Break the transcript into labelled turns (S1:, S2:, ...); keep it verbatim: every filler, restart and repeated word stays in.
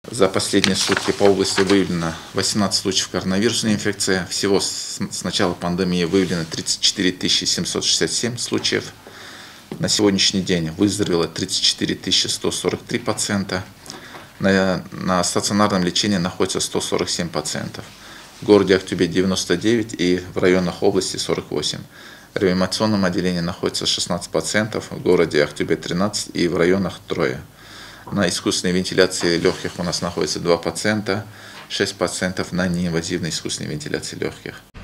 S1: За последние сутки по области выявлено восемнадцать случаев коронавирусной инфекции. Всего с начала пандемии выявлено тридцать четыре тысячи семьсот шестьдесят семь случаев. На сегодняшний день выздоровело тридцать четыре тысячи сто сорок три пациента. На, на стационарном лечении находится сто сорок семь пациентов. В городе Актюбе девяносто девять и в районах области сорок восемь. В реанимационном отделении находится шестнадцать пациентов, в городе Актюбе тринадцать и в районах трое. На искусственной вентиляции легких у нас находится два пациента, шесть пациентов на неинвазивной искусственной вентиляции легких.